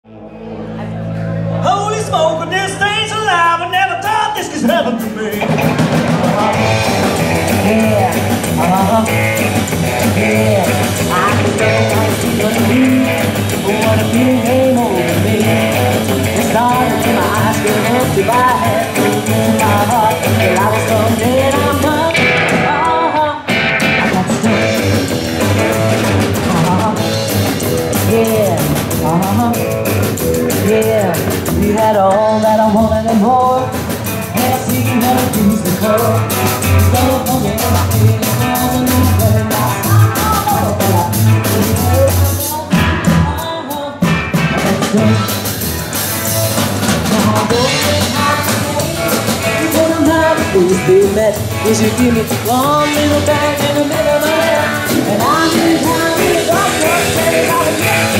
Holy smoke, this thing's alive. I never thought this could happen to me. Yeah, yeah. I can tell what people do, what a feeling came over me. It started in my eyes, getting empty by head, to my heart. Till I was so dead, I'm done. I got stuck. Yeah, yeah. We had all that I wanted and more. And I see how it used to go. So funny, my feelings wasn't very nice. We met, would you give me one little bang in the middle of the night? And I knew how the doctor said I was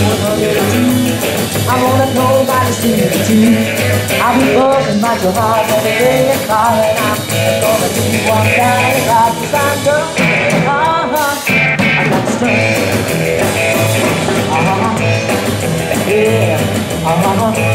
I wanna know by the skin of the teeth. I'll be buzzing like your heart every day and calling out. I'm gonna do one thing about this I'm girl. I got the strength. Yeah.